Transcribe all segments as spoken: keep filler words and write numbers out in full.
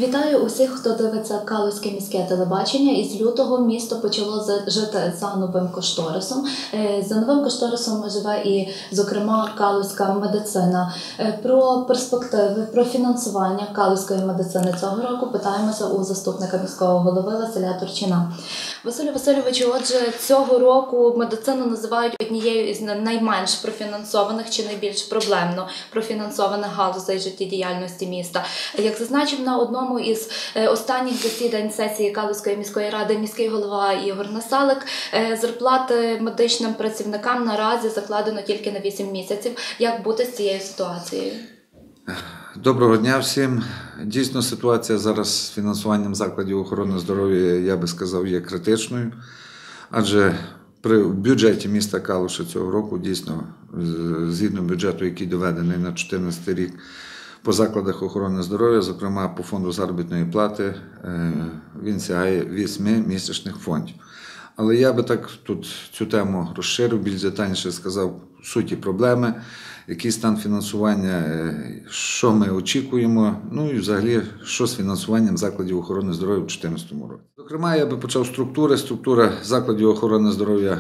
Вітаю усіх, хто дивиться Калузьке міське телебачення. Із лютого місто почало жити за новим кошторисом. За новим кошторисом живе і, зокрема, калузька медицина. Про перспективи, про фінансування калузької медицини цього року питаємося у заступника міського голови Василя Турчина. Василю Васильовичу, отже, цього року медицину називають однією із найменш профінансованих чи найбільш проблемно профінансованих галузей життєдіяльності міста. Як зазначив на одному із останніх засідань сесії Калузької міської ради міський голова Ігор Насалик, зарплати медичним працівникам наразі закладено тільки на вісім місяців. Як бути з цією ситуацією? Доброго дня всім. Дійсно, ситуація зараз з фінансуванням закладів охорони здоров'я, я би сказав, є критичною. Адже при бюджеті міста Калуша цього року, дійсно, згідно бюджету, який доведений на дві тисячі чотирнадцятий рік, по закладах охорони здоров'я, зокрема по фонду заробітної плати, він сягає восьми місячних фондів. Але я би так тут цю тему розширив, більш детальніше сказав суті проблеми, який стан фінансування, що ми очікуємо, ну і взагалі, що з фінансуванням закладів охорони здоров'я у дві тисячі чотирнадцятому році. Зокрема, я би почав з структури. Структура закладів охорони здоров'я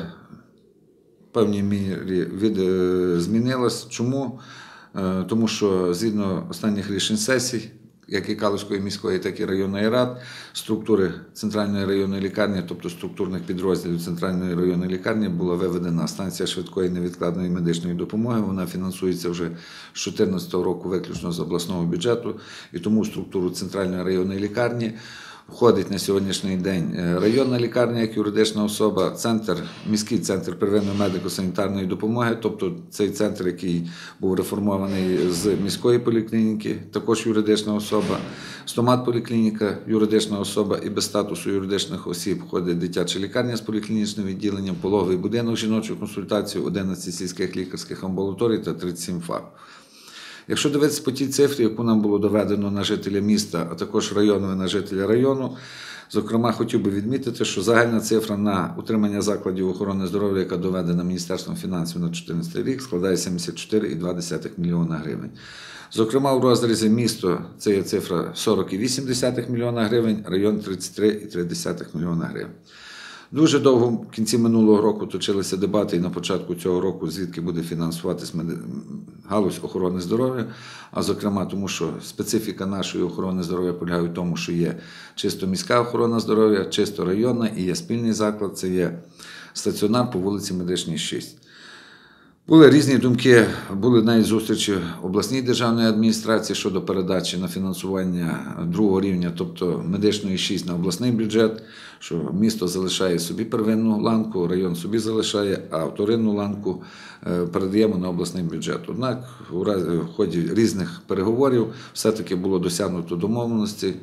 в певній мірі від, змінилась. Чому? Тому що згідно останніх рішень сесій, як і Калузької міської, так і районної рад, структури центральної районної лікарні, тобто структурних підрозділів центральної районної лікарні, була виведена станція швидкої невідкладної медичної допомоги. Вона фінансується вже з дві тисячі чотирнадцятого року виключно з обласного бюджету, і тому в структуру центральної районної лікарні входить на сьогоднішній день районна лікарня як юридична особа, центр, міський центр первинної медико-санітарної допомоги, тобто цей центр, який був реформований з міської поліклініки, також юридична особа, стомат-поліклініка, юридична особа, і без статусу юридичних осіб входить дитяча лікарня з поліклінічним відділенням, пологовий будинок жіночої консультації, одинадцять сільських лікарських амбулаторій та тридцять сім ФАП. Якщо дивитися по тій цифрі, яку нам було доведено на жителя міста, а також району і на жителя району, зокрема, хотів би відмітити, що загальна цифра на утримання закладів охорони здоров'я, яка доведена Міністерством фінансів на дві тисячі чотирнадцятий рік, складає сімдесят чотири цілих дві десятих мільйона гривень. Зокрема, в розрізі місто це є цифра сорок цілих вісім десятих мільйона гривень, район тридцять три цілих три десятих мільйона гривень. Дуже довго в кінці минулого року точилися дебати і на початку цього року, звідки буде фінансуватись галузь охорони здоров'я, а зокрема тому, що специфіка нашої охорони здоров'я полягає в тому, що є чисто міська охорона здоров'я, чисто районна і є спільний заклад, це є стаціонар по вулиці Медичній, шість. Були різні думки, були навіть зустрічі обласній державної адміністрації щодо передачі на фінансування другого рівня, тобто медичної шість на обласний бюджет, що місто залишає собі первинну ланку, район собі залишає, а вторинну ланку передаємо на обласний бюджет. Однак в ході різних переговорів все-таки було досягнуто домовленості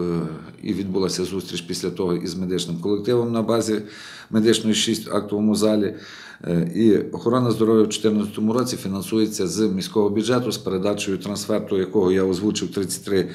і відбулася зустріч після того із медичним колективом на базі медичної шість в актовому залі. І охорона здоров'я в дві тисячі чотирнадцятому році фінансується з міського бюджету з передачею трансферту, якого я озвучив тридцять три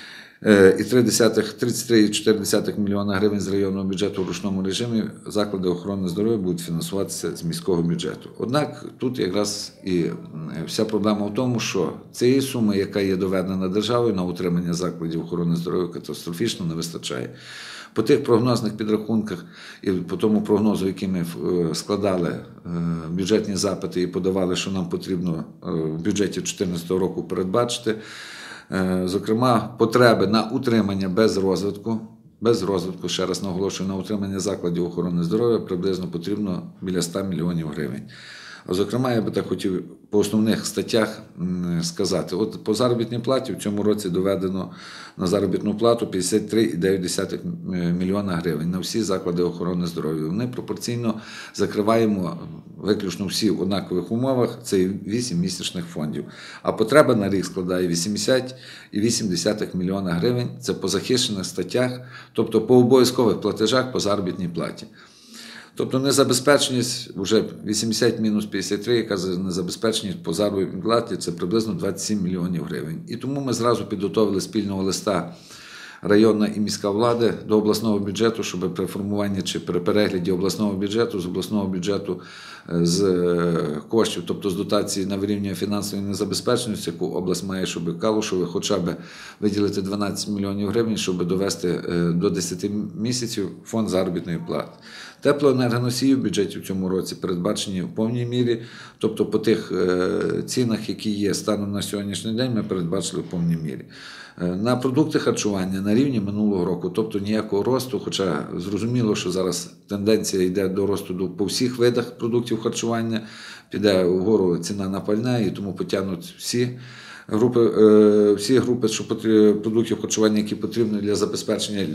цілих чотири десятих мільйона гривень з районного бюджету в ручному режимі. Заклади охорони здоров'я будуть фінансуватися з міського бюджету. Однак тут якраз і вся проблема в тому, що цієї суми, яка є доведена державою на утримання закладів охорони здоров'я, катастрофічно не вистачає. По тих прогнозних підрахунках і по тому прогнозу, який ми складали бюджетні запити і подавали, що нам потрібно в бюджеті дві тисячі чотирнадцятого року передбачити, зокрема, потреби на утримання без розвитку, без розвитку, ще раз наголошую, на утримання закладів охорони здоров'я приблизно потрібно біля ста мільйонів гривень. Зокрема, я би так хотів по основних статтях сказати. От по заробітній платі в цьому році доведено на заробітну плату п'ятдесят три цілих дев'ять десятих мільйона гривень на всі заклади охорони здоров'я. Вони пропорційно закриваємо виключно всі в однакових умовах, це вісім місячних фондів. А потреба на рік складає вісімдесят цілих вісім десятих мільйона гривень, це по захищених статтях, тобто по обов'язкових платежах по заробітній платі. Тобто незабезпеченість, вже вісімдесят мінус п'ятдесят три, яка незабезпеченість по заробітній платі, це приблизно двадцять сім мільйонів гривень. І тому ми зразу підготовили спільного листа районна і міська влада до обласного бюджету, щоб при формуванні чи при перегляді обласного бюджету, з обласного бюджету з коштів, тобто з дотації на вирівнювання фінансової незабезпеченості, яку область має, щоб Калушеві хоча б виділити дванадцять мільйонів гривень, щоб довести до десяти місяців фонд заробітної плати. Теплоенергоносії в бюджеті в цьому році передбачені в повній мірі, тобто по тих цінах, які є станом на сьогоднішній день, ми передбачили в повній мірі. На продукти харчування на рівні минулого року, тобто ніякого росту, хоча зрозуміло, що зараз тенденція йде до росту по всіх видах продуктів харчування, піде вгору ціна на пальне і тому потягнуть всі групи, всі групи продуктів харчування, які потрібні для забезпечення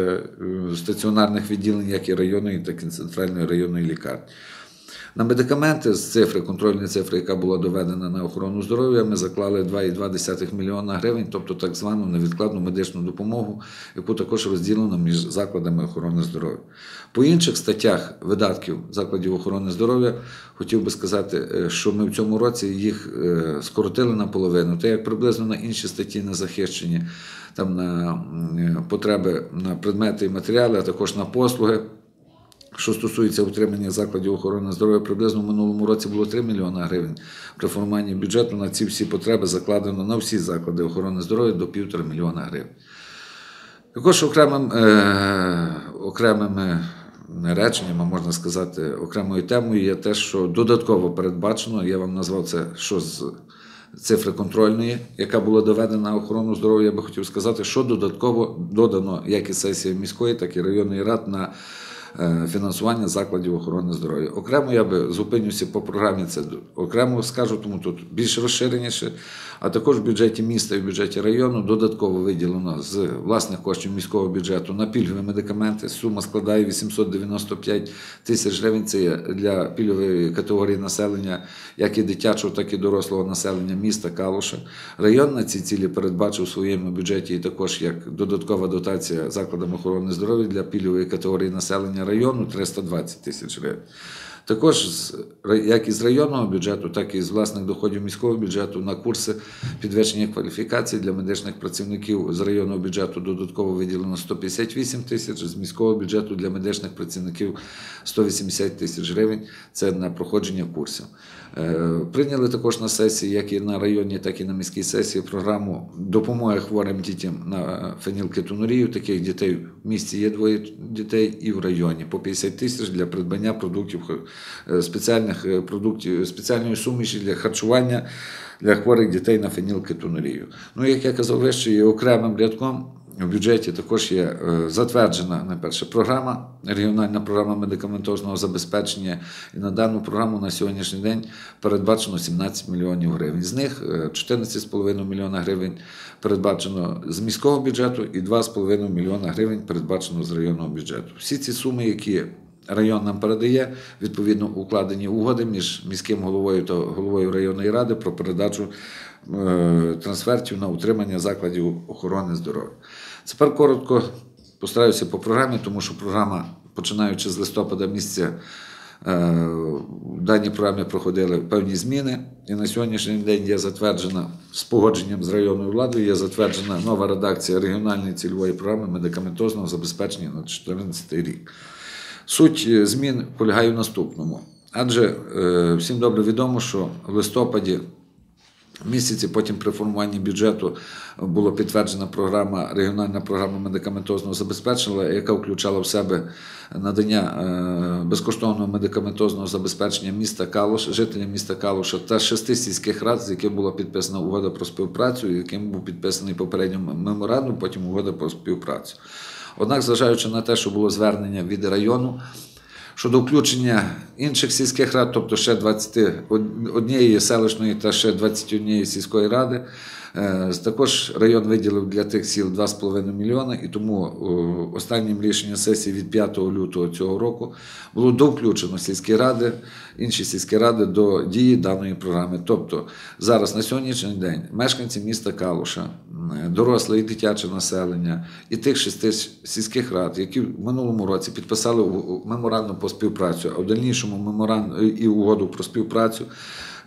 стаціонарних відділень, як і районної, так і центральної районної лікарні. На медикаменти з цифри, контрольної цифри, яка була доведена на охорону здоров'я, ми заклали два цілих дві десятих мільйона гривень, тобто так звану невідкладну медичну допомогу, яку також розділено між закладами охорони здоров'я. По інших статтях видатків закладів охорони здоров'я хотів би сказати, що ми в цьому році їх скоротили наполовину, так як приблизно на інші статті не захищені, там на потреби на предмети і матеріали, а також на послуги. Що стосується утримання закладів охорони здоров'я, приблизно в минулому році було три мільйони гривень. При формуванні бюджету на ці всі потреби закладено на всі заклади охорони здоров'я до півтора мільйона гривень. Також окремим, е, окремими реченнями, можна сказати, окремою темою є те, що додатково передбачено, я вам назвав це, що з цифри контрольної, яка була доведена на охорону здоров'я, я би хотів сказати, що додатково додано як і сесії міської, так і районної рад на фінансування закладів охорони здоров'я. Окремо я би зупинюся по програмі, це окремо скажу, тому тут більш розширеніше, а також в бюджеті міста і в бюджеті району додатково виділено з власних коштів міського бюджету на пільгові медикаменти. Сума складає вісімсот дев'яносто п'ять тисяч гривень. Це є для пільгової категорії населення, як і дитячого, так і дорослого населення міста Калуша. Район на ці цілі передбачив у своєму бюджеті і також як додаткова дотація закладам охорони здоров'я для пільгової категорії населення району триста двадцять тисяч гривень. Також, як із районного бюджету, так і з власних доходів міського бюджету на курси підвищення кваліфікації для медичних працівників з районного бюджету додатково виділено сто п'ятдесят вісім тисяч, з міського бюджету для медичних працівників сто вісімдесят тисяч гривень. Це на проходження курсів. Прийняли також на сесії, як і на районній, так і на міській сесії, програму допомоги хворим дітям на фенілкетонурію. Таких дітей в місті є двоє дітей і в районі. По п'ятдесят тисяч для придбання продуктів, спеціальних продуктів, спеціальної суміші для харчування для хворих дітей на фенілкетонурію. Ну, як я казав вище, є окремим рядком в бюджеті також є затверджена, найперше, програма, регіональна програма медикаментозного забезпечення, і на дану програму на сьогоднішній день передбачено сімнадцять мільйонів гривень. З них чотирнадцять цілих п'ять десятих мільйона гривень передбачено з міського бюджету і два цілих п'ять десятих мільйона гривень передбачено з районного бюджету. Всі ці суми, які район нам передає, відповідно укладені угоди між міським головою та головою районної ради про передачу е, трансфертів на утримання закладів охорони здоров'я. Тепер коротко постараюся по програмі, тому що програма, починаючи з листопада місяця, е, в даній програмі проходили певні зміни, і на сьогоднішній день є затверджена, з погодженням з районною владою, є затверджена нова редакція регіональної цільової програми медикаментозного забезпечення на дві тисячі чотирнадцятий рік. Суть змін полягає в наступному. Адже е, всім добре відомо, що в листопаді місяці, потім при формуванні бюджету була підтверджена програма, регіональна програма медикаментозного забезпечення, яка включала в себе надання е, безкоштовного медикаментозного забезпечення міста Калуш, жителям міста Калуша та шести сільських рад, з якими була підписана угода про співпрацю, яким був підписаний попередньо меморандум, потім угода про співпрацю. Однак, зважаючи на те, що було звернення від району щодо включення інших сільських рад, тобто ще двадцять однієї селищної та ще двадцять однієї сільської ради, також район виділив для тих сіл два цілих п'ять десятих мільйона, і тому останнім рішенням сесії від п'ятого лютого цього року було довключено сільські ради, інші сільські ради до дії даної програми. Тобто зараз на сьогоднішній день мешканці міста Калуша, доросле і дитяче населення і тих шести сільських рад, які в минулому році підписали меморандум про співпрацю, а в дальнішому меморандум і угоду про співпрацю,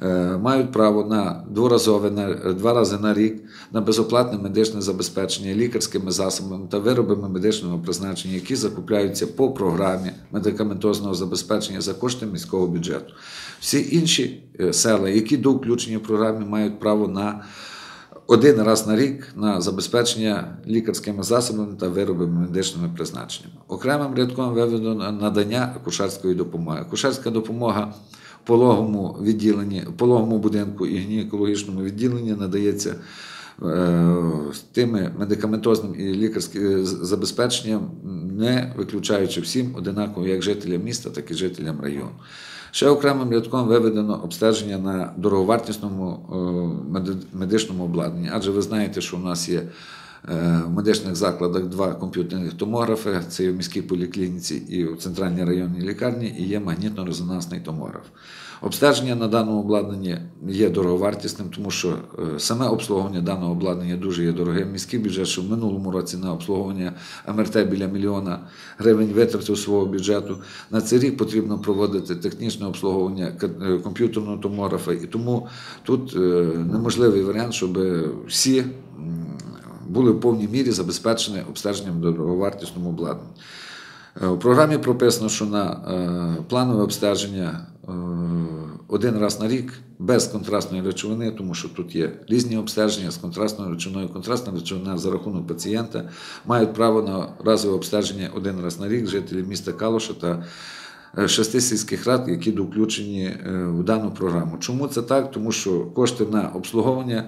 е, мають право на дворазове, на два рази на рік на безоплатне медичне забезпечення лікарськими засобами та виробами медичного призначення, які закупляються по програмі медикаментозного забезпечення за кошти міського бюджету. Всі інші е, села, які до включення в програмі, мають право на один раз на рік на забезпечення лікарськими засобами та виробами медичними призначеннями. Окремим рядком виведено надання акушерської допомоги. Акушерська допомога в пологовому відділенні, в пологовому будинку і гінекологічному відділенні надається е, тими медикаментозним і лікарським забезпеченням, не виключаючи всім одинаково як жителям міста, так і жителям району. Ще окремим рядком виведено обстеження на дороговартісному медичному обладнанні, адже ви знаєте, що у нас є в медичних закладах два комп'ютерних томографи, це і в міській поліклініці, і в центральній районній лікарні, і є магнітно-резонансний томограф. Обстеження на даному обладнанні є дороговартісним, тому що саме обслуговування даного обладнання дуже є дорогим. Міський бюджет, що в минулому році на обслуговування ем ер те біля мільйона гривень витратив свого бюджету. На цей рік потрібно проводити технічне обслуговування комп'ютерного томографа, і тому тут неможливий варіант, щоб всі були в повній мірі забезпечені обстеженням дороговартісному обладнанні. У програмі прописано, що на планове обстеження один раз на рік без контрастної речовини, тому що тут є різні обстеження з контрастною речовиною. Контрастна речовина за рахунок пацієнта мають право на разове обстеження один раз на рік жителі міста Калуша та шести сільських рад, які включені в дану програму. Чому це так? Тому що кошти на обслуговування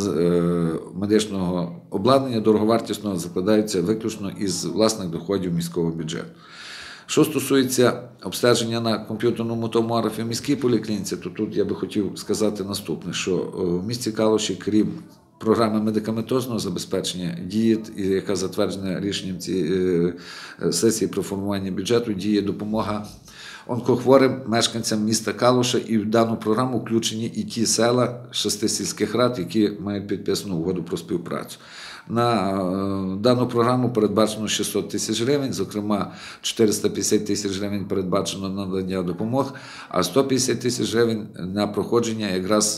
медичного обладнання дороговартісного закладаються виключно із власних доходів міського бюджету. Що стосується обстеження на комп'ютерному томографі в міській поліклініці, то тут я би хотів сказати наступне, що в місті Калуші, крім програми медикаментозного забезпечення, діє, яка затверджена рішенням цієї сесії про формування бюджету, діє допомога онкохворим мешканцям міста Калуша, і в дану програму включені і ті села шести сільських рад, які мають підписану угоду про співпрацю. На дану програму передбачено шістсот тисяч гривень, зокрема чотириста п'ятдесят тисяч гривень передбачено на надання допомог, а сто п'ятдесят тисяч гривень на проходження якраз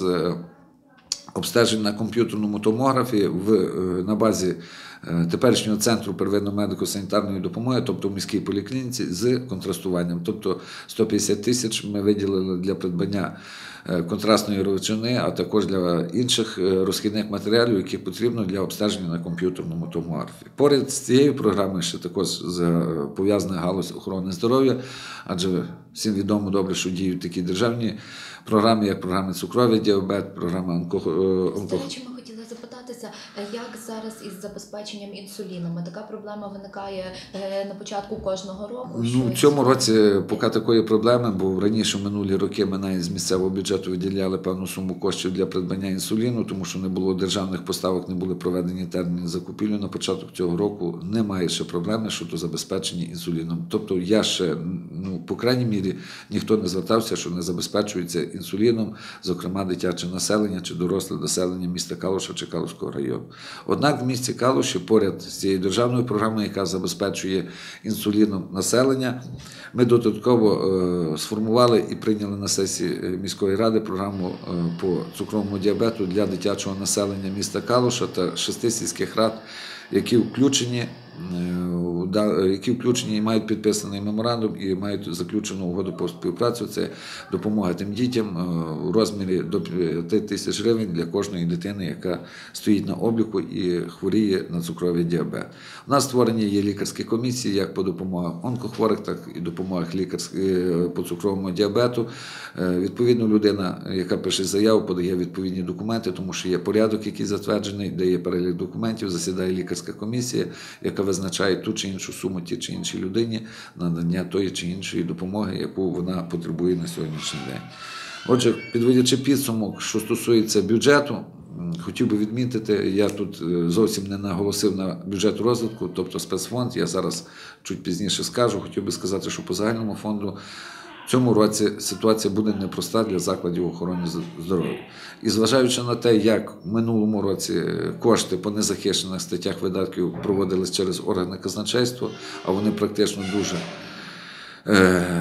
обстежень на комп'ютерному томографі в, на базі теперішнього центру первинної медико-санітарної допомоги, тобто в міській поліклініці, з контрастуванням. Тобто сто п'ятдесят тисяч ми виділили для придбання контрастної речовини, а також для інших розхідних матеріалів, які потрібно для обстеження на комп'ютерному томографі. Поряд з цією програмою ще також пов'язана галузь охорони здоров'я, адже всім відомо добре, що діють такі державні програми, як програма цукровий діабет, програма онкохвороб. До речі, ми хотіли запитатися, як зараз із забезпеченням інсуліном? Така проблема виникає на початку кожного року? Ну, в цьому році поки такої проблеми, бо раніше, в минулі роки, ми навіть з місцевого бюджету виділяли певну суму коштів для придбання інсуліну, тому що не було державних поставок, не були проведені терміни закупівлі. На початок цього року немає ще проблеми щодо забезпечення інсуліном. Тобто я ще, ну, по крайній мірі, ніхто не звертався, що не забезпечується інсуліном, зокрема дитяче населення чи доросле населення міста Калуша чи Калуського району. Однак в місті Калуші поряд з цією державною програмою, яка забезпечує інсуліном населення, ми додатково е, сформували і прийняли на сесії міської ради програму е, по цукровому діабету для дитячого населення міста Калуша та шести сільських рад, які включені, які включені і мають підписаний меморандум і мають заключену угоду про співпрацю. Це допомога тим дітям у розмірі до п'яти тисяч гривень для кожної дитини, яка стоїть на обліку і хворіє на цукровий діабет. У нас створені є лікарські комісії як по допомогах онкохворих, так і допомогах по цукровому діабету. Відповідно, людина, яка пише заяву, подає відповідні документи, тому що є порядок, який затверджений, де є перелік документів, засідає лікарська комісія, яка визначає ту чи іншу суму тій чи іншій людині на надання тої чи іншої допомоги, яку вона потребує на сьогоднішній день. Отже, підводячи підсумок, що стосується бюджету, хотів би відмітити, я тут зовсім не наголосив на бюджет розвитку, тобто спецфонд, я зараз чуть пізніше скажу, хотів би сказати, що по загальному фонду в цьому році ситуація буде непроста для закладів охорони здоров'я. І зважаючи на те, як в минулому році кошти по незахищених статтях видатків проводились через органи казначейства, а вони практично дуже е-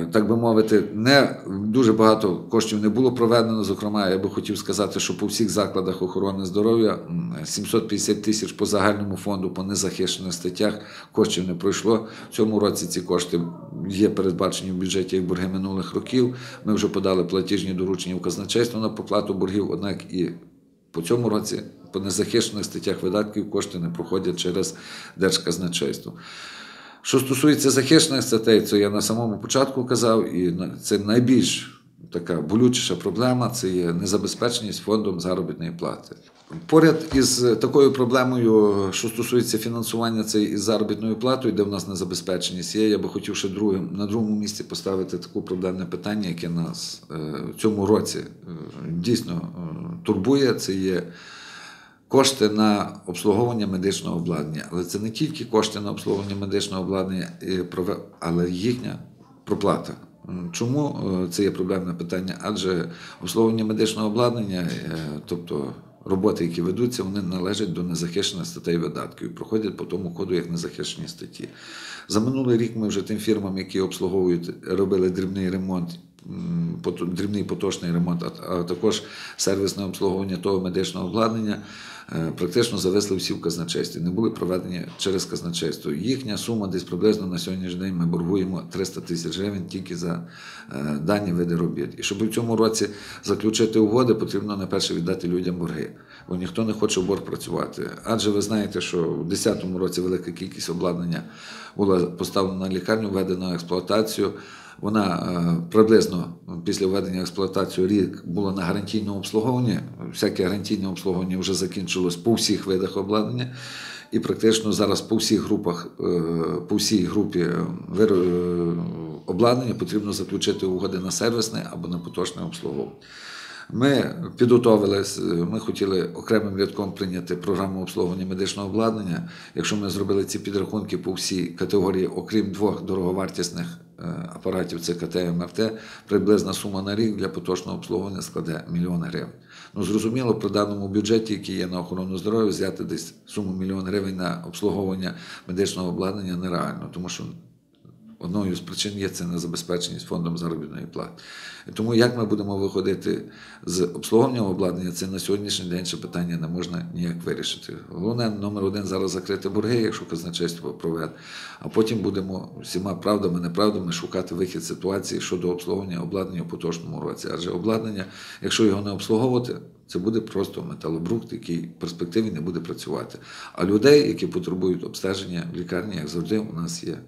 так би мовити, не дуже багато коштів не було проведено. Зокрема, я би хотів сказати, що по всіх закладах охорони здоров'я сімсот п'ятдесят тисяч по загальному фонду, по незахищених статтях коштів не пройшло. В цьому році ці кошти є передбачені в бюджеті як борги минулих років. Ми вже подали платіжні доручення в казначейство на поплату боргів, однак і по цьому році по незахищених статтях видатків кошти не проходять через Держказначейство. Що стосується захищених статей, це я на самому початку казав, і це найбільш така болючіша проблема, це є незабезпеченість фондом заробітної плати. Поряд із такою проблемою, що стосується фінансування цієї із заробітною платою, де в нас незабезпеченість є, я би хотів ще другим, на другому місці поставити таке проблемне питання, яке нас в цьому році дійсно турбує, це є кошти на обслуговування медичного обладнання. Але це не тільки кошти на обслуговування медичного обладнання, але їхня проплата. Чому це є проблемне питання? Адже обслуговування медичного обладнання, тобто роботи, які ведуться, вони належать до незахищених статей видатків і проходять по тому коду як незахищені статті. За минулий рік ми вже тим фірмам, які обслуговують, робили дрібний ремонт, дрібний поточний ремонт, а також сервісне обслуговування того медичного обладнання, практично зависли всі в казначействі, не були проведені через казначейство. Їхня сума десь приблизно на сьогоднішній день ми боргуємо триста тисяч гривень тільки за дані види робіт. І щоб в цьому році заключити угоди, потрібно найперше віддати людям борги, бо ніхто не хоче в борг працювати. Адже ви знаєте, що в дві тисячі десятому році велика кількість обладнання була поставлена на лікарню, введена в експлуатацію. Вона приблизно після введення в експлуатацію рік була на гарантійному обслуговуванні. Всяке гарантійне обслуговування вже закінчилось по всіх видах обладнання. І практично зараз по всіх групах, по всій групі обладнання потрібно заключити угоди на сервісне або на поточне обслуговування. Ми підготовились, ми хотіли окремим рядком прийняти програму обслуговування медичного обладнання. Якщо ми зробили ці підрахунки по всій категорії, окрім двох дороговартісних апаратів це ка те і ем ер те, приблизна сума на рік для поточного обслуговування складе мільйон гривень. Ну, зрозуміло, при даному бюджеті, який є на охорону здоров'я, взяти десь суму мільйон гривень на обслуговування медичного обладнання нереально, тому що одною з причин є це незабезпеченість фондом заробітної плати. І тому як ми будемо виходити з обслуговування обладнання, це на сьогоднішній день ще питання не можна ніяк вирішити. Головне, номер один, зараз закрити борги, якщо казначейство проведе, а потім будемо всіма правдами, неправдами шукати вихід з ситуації щодо обслуговування обладнання у поточному році. Адже обладнання, якщо його не обслуговувати, це буде просто металобрухт, який в перспективі не буде працювати. А людей, які потребують обстеження в лікарні, як завжди, у нас є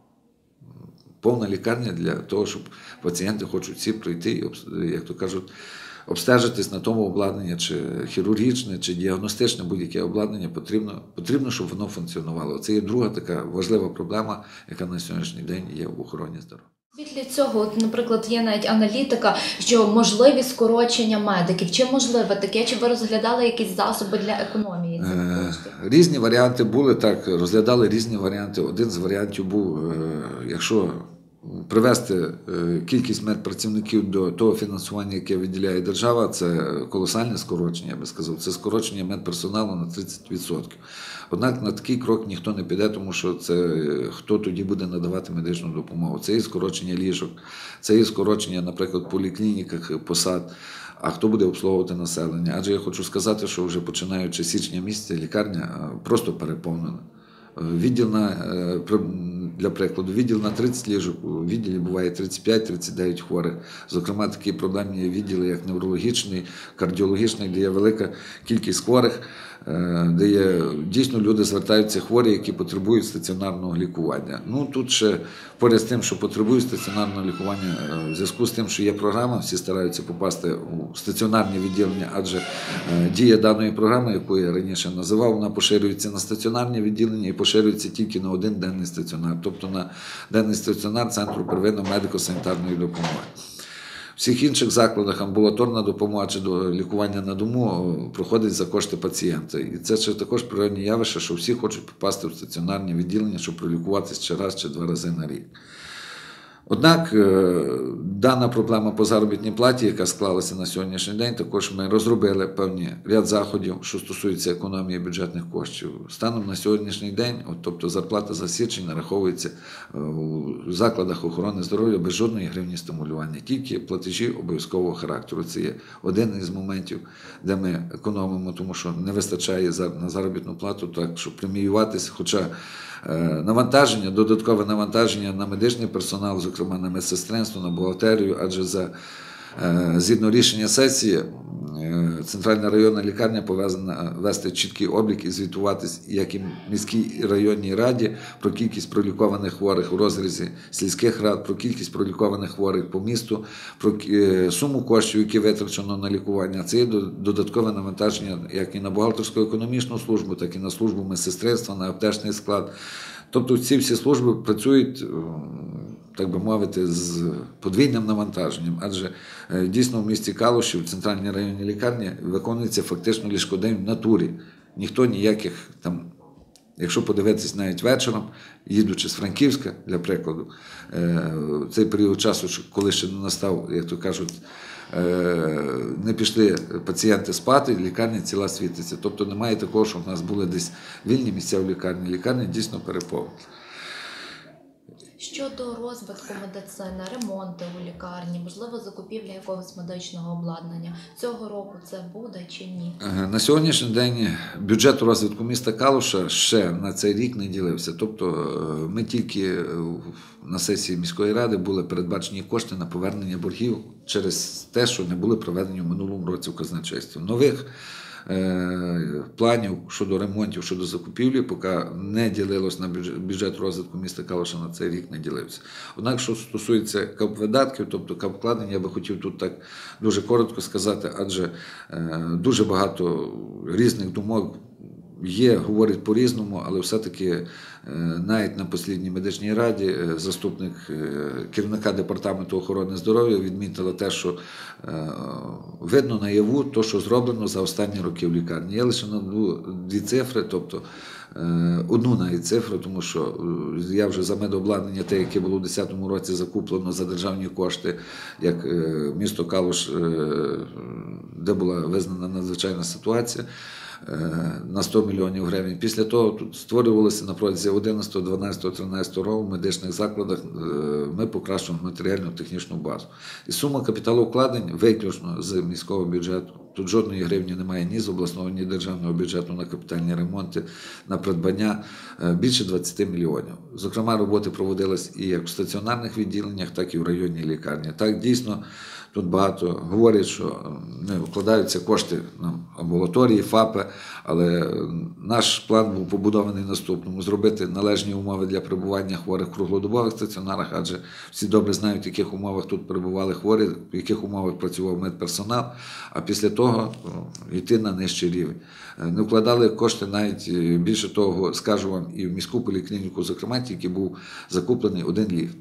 повна лікарня для того, щоб пацієнти хочуть всі прийти і, як то кажуть, обстежитись на тому обладнанні, чи хірургічне, чи діагностичне будь-яке обладнання, потрібно, потрібно, щоб воно функціонувало. Це є друга така важлива проблема, яка на сьогоднішній день є в охороні здоров'я. Для цього, от, наприклад, є навіть аналітика, що можливі скорочення медиків. Чи можливе таке? Чи ви розглядали якісь засоби для економії цих коштів? Різні варіанти були, так, розглядали різні варіанти. Один з варіантів був, якщо привести кількість медпрацівників до того фінансування, яке виділяє держава, це колосальне скорочення, я би сказав, це скорочення медперсоналу на тридцять відсотків. Однак на такий крок ніхто не піде, тому що це хто тоді буде надавати медичну допомогу. Це і скорочення ліжок, це і скорочення, наприклад, в поліклініках посад. А хто буде обслуговувати населення? Адже я хочу сказати, що вже починаючи з січня місяця лікарня просто переповнена. Відділ на, для прикладу, відділ на тридцять ліжок, у відділі буває тридцять п'ять - тридцять дев'ять хворих. Зокрема, такі проблемні відділи, як неврологічний, кардіологічний, де є велика кількість хворих, де є, дійсно люди звертаються хворі, які потребують стаціонарного лікування. Ну, тут ще поряд з тим, що потребують стаціонарного лікування, в зв'язку з тим, що є програма, всі стараються попасти у стаціонарні відділення, адже дія даної програми, яку я раніше називав, вона поширюється на стаціонарні відділення і поширюється тільки на один денний стаціонар, тобто на денний стаціонар Центру первинної медико-санітарної допомоги. В всіх інших закладах амбулаторна допомога чи лікування на дому проходить за кошти пацієнта. І це ще також природне явище, що всі хочуть попасти в стаціонарні відділення, щоб пролікуватися ще раз чи два рази на рік. Однак е, дана проблема по заробітній платі, яка склалася на сьогоднішній день, також ми розробили певні ряд заходів, що стосується економії бюджетних коштів. Станом на сьогоднішній день, от, тобто зарплата за січень нараховується е, у закладах охорони здоров'я без жодної гривні стимулювання, тільки платежі обов'язкового характеру. Це є один із моментів, де ми економимо, тому що не вистачає на заробітну плату, так що преміюватися, хоча навантаження, додаткове навантаження на медичний персонал, зокрема на медсестринство, на бухгалтерію, адже за згідно рішення сесії Центральна районна лікарня повинна вести чіткий облік і звітуватись як і міській районній раді про кількість пролікованих хворих у розрізі сільських рад, про кількість пролікованих хворих по місту, про суму коштів, які витрачено на лікування. Це є додаткове навантаження як і на бухгалтерську економічну службу, так і на службу медсестринства, на аптечний склад. Тобто ці всі служби працюють, так би мовити, з подвійним навантаженням, адже дійсно в місті Калуші, в Центральній районній лікарні, виконується фактично ліжкодень в натурі. Ніхто ніяких там, якщо подивитись навіть вечором, їдучи з Франківська, для прикладу, цей період часу, коли ще не настав, як то кажуть, не пішли пацієнти спати, лікарня ціла світиться. Тобто немає такого, що в нас були десь вільні місця в лікарні. Лікарня дійсно переповнена. Щодо розвитку медицини, ремонти у лікарні, можливо, закупівля якогось медичного обладнання, цього року це буде чи ні? На сьогоднішній день бюджет розвитку міста Калуша ще на цей рік не ділився. Тобто ми тільки на сесії міської ради були передбачені кошти на повернення боргів через те, що не були проведені в минулому році в казначействі. Нових планів щодо ремонтів, щодо закупівлі, поки не ділилось на бюджет, бюджет розвитку міста Калуша на цей рік не ділився. Однак, що стосується капвидатків, тобто капвкладень, я би хотів тут так дуже коротко сказати, адже дуже багато різних думок є, говорять по-різному, але все-таки навіть на послідній медичній раді заступник керівника департаменту охорони здоров'я відмітила те, що видно наяву те, що зроблено за останні роки в лікарні. Я лише назву дві цифри, тобто одну навіть цифру, тому що я вже за медобладнання, те, яке було у дві тисячі десятому році закуплено за державні кошти, як місто Калуш, де була визнана надзвичайна ситуація, на сто мільйонів гривень. Після того тут створювалося на протязі одинадцятого, дванадцятого, тринадцятого року в медичних закладах, ми покращуємо матеріально-технічну базу. І сума капіталовкладень виключно з міського бюджету. Тут жодної гривні немає ні з обласного, ні державного бюджету на капітальні ремонти, на придбання більше двадцяти мільйонів. Зокрема, роботи проводились і як в стаціонарних відділеннях, так і в районній лікарні. Так, дійсно, тут багато говорять, що не вкладаються кошти на амбулаторії, ФАПи, але наш план був побудований наступному: зробити належні умови для перебування хворих в круглодобових стаціонарах, адже всі добре знають, в яких умовах тут перебували хворі, в яких умовах працював медперсонал, а після того йти на нижчий рівень. Не вкладали кошти навіть, більше того, скажу вам, і в міську поліклініку, зокрема, тільки був закуплений один ліфт.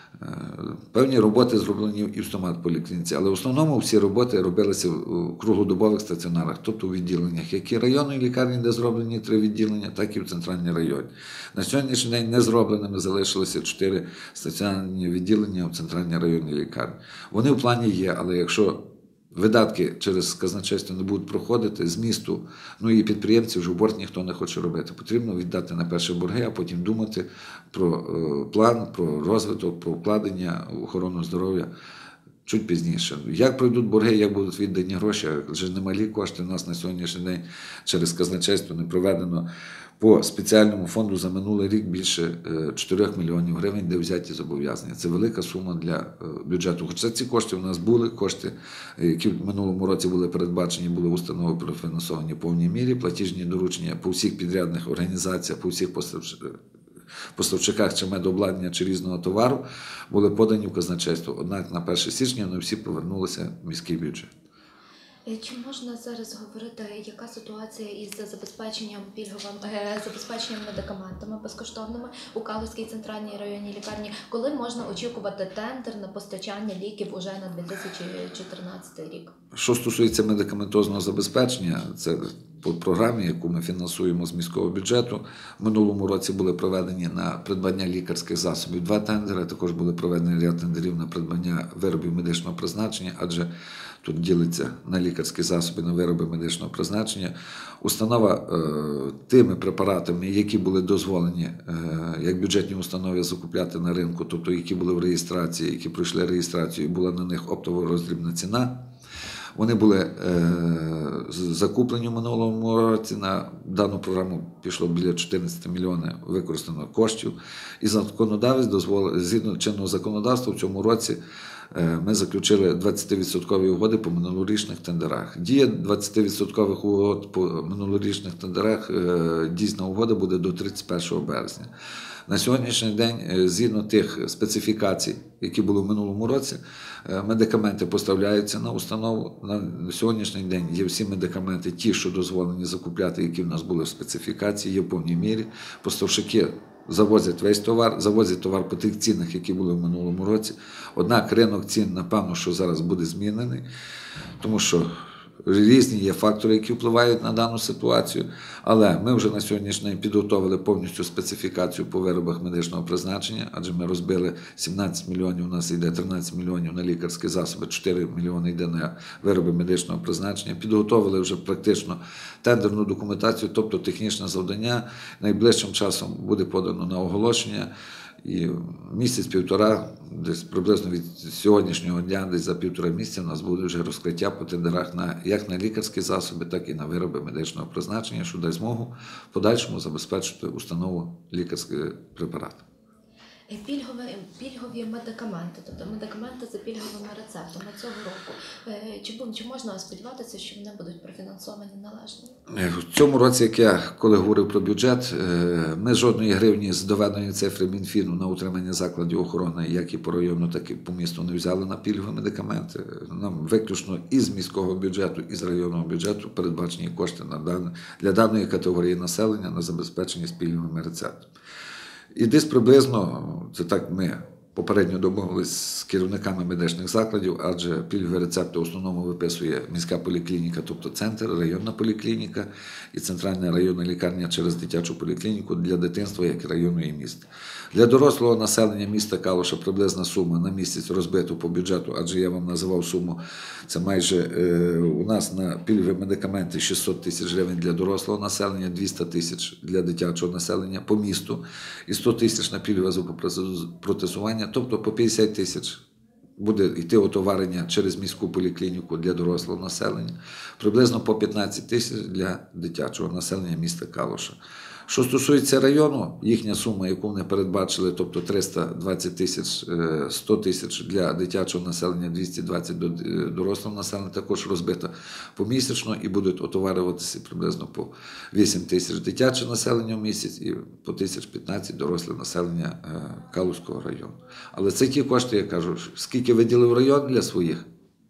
Певні роботи зроблені і в стомат-поліклініці, але в основному всі роботи робилися в круглодобових стаціонарах, тобто у відділеннях, як і районної лікарні, де зроблені три відділення, так і в центральній районі. На сьогоднішній день не зробленими залишилося чотири стаціонарні відділення в центральній районній лікарні. Вони в плані є, але якщо видатки через казначейство не будуть проходити з місту, ну і підприємців вже в борт ніхто не хоче робити. Потрібно віддати на перші борги, а потім думати про план, про розвиток, про вкладення в охорону здоров'я чуть пізніше. Як пройдуть борги, як будуть віддані гроші, адже немалі кошти у нас на сьогоднішній день через казначейство не проведено по спеціальному фонду за минулий рік більше чотирьох мільйонів гривень, де взяті зобов'язання. Це велика сума для бюджету. Хоча ці кошти у нас були, кошти, які в минулому році були передбачені, були установи профінансовані в повній мірі, платіжні доручення по всіх підрядних організаціях, по всіх поставщиках чи медобладнання, чи різного товару були подані в казначейство. Однак на перше січня вони всі повернулися в міський бюджет. Е, Чи можна зараз говорити, яка ситуація із забезпеченням пільговим е, забезпеченням медикаментами безкоштовними у Калузькій центральній районній лікарні? Коли можна очікувати тендер на постачання ліків уже на дві тисячі чотирнадцятий рік? Що стосується медикаментозного забезпечення, це по програмі, яку ми фінансуємо з міського бюджету. В минулому році були проведені на придбання лікарських засобів два тендери, також були проведені ряд тендерів на придбання виробів медичного призначення, адже тут ділиться на лікарські засоби, на вироби медичного призначення. Установа е, тими препаратами, які були дозволені е, як бюджетні установи закупляти на ринку, тобто які були в реєстрації, які пройшли реєстрацію, і була на них оптово роздрібна ціна. Вони були е, закуплені в минулому році. На дану програму пішло біля чотирнадцять мільйонів використано коштів. І законодавець дозволив, згідно чинного законодавства, в цьому році е, ми заключили двадцятивідсоткові угоди по минулорічних тендерах. Дія двадцятивідсоткових угод по минулорічних тендерах, е, дійсна угода буде до тридцять першого березня. На сьогоднішній день, згідно тих специфікацій, які були в минулому році, медикаменти поставляються на установу. На сьогоднішній день є всі медикаменти, ті, що дозволені закупляти, які в нас були в специфікації, є в повній мірі. Поставщики завозять весь товар, завозять товар по тих цінах, які були в минулому році. Однак ринок цін, напевно, що зараз буде змінений, тому що різні є фактори, які впливають на дану ситуацію, але ми вже на сьогоднішній день підготовили повністю специфікацію по виробах медичного призначення, адже ми розбили сімнадцять мільйонів, у нас йде тринадцять мільйонів на лікарські засоби, чотири мільйони йде на вироби медичного призначення. Підготовили вже практично тендерну документацію, тобто технічне завдання. Найближчим часом буде подано на оголошення. І місяць-півтора, десь приблизно від сьогоднішнього дня, десь за півтора місяця, у нас буде вже розкриття по тендерах на, як на лікарські засоби, так і на вироби медичного призначення, що дасть змогу в подальшому забезпечити установу лікарських препаратів. Пільгові, пільгові медикаменти, тобто медикаменти за пільговими рецептами цього року. Чи, чи можна сподіватися, що вони будуть профінансовані належно? В цьому році, як я коли говорив про бюджет, ми жодної гривні з доведеної цифри Мінфіну на утримання закладів охорони, як і по району, так і по місту, не взяли на пільгові медикаменти. Нам виключно із міського бюджету, і з районного бюджету передбачені кошти на дан... для даної категорії населення на забезпечення з пільговими рецептами. І десь приблизно, це так ми попередньо домовились з керівниками медичних закладів, адже пільгові рецепти в основному виписує міська поліклініка, тобто центр, районна поліклініка і центральна районна лікарня через дитячу поліклініку для дитинства, як і району і міста. Для дорослого населення міста Калуша приблизна сума на місяць розбита по бюджету, адже я вам називав суму, це майже е, у нас на пільгові медикаменти шістсот тисяч гривень для дорослого населення, двісті тисяч для дитячого населення по місту і сто тисяч на пільгове зубопротезування, тобто по п'ятдесят тисяч буде йти отоварення через міську поліклініку для дорослого населення, приблизно по п'ятнадцять тисяч для дитячого населення міста Калуша. Що стосується району, їхня сума, яку вони передбачили, тобто триста двадцять тисяч, сто тисяч для дитячого населення, двісті двадцять до дорослого населення, також розбита помісячно і будуть отоварюватися приблизно по вісім тисяч дитяче населення в місяць і по тисяч п'ятнадцять доросле населення Калузького району. Але це ті кошти, я кажу, скільки виділив район для своїх,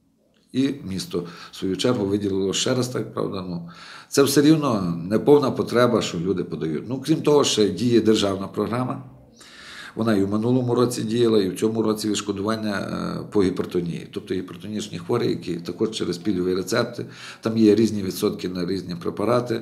і місто, в свою чергу, виділило ще раз так, правда, ну, це все рівно неповна потреба, що люди подають. Ну, крім того, ще діє державна програма, вона і в минулому році діяла, і в цьому році відшкодування по гіпертонії. Тобто гіпертонічні хворі, які також через пільгові рецепти, там є різні відсотки на різні препарати.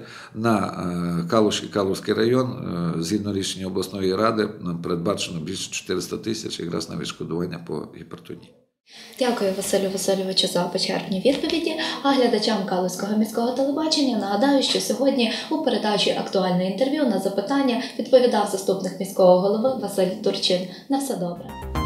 На Калуш і Калузький район, згідно рішення обласної ради, нам передбачено більше чотириста тисяч якраз на відшкодування по гіпертонії. Дякую, Василю Васильовичу, за вичерпні відповіді. А глядачам Калузького міського телебачення нагадаю, що сьогодні у передачі «Актуальне інтерв'ю» на запитання відповідав заступник міського голови Василь Турчин. На все добре.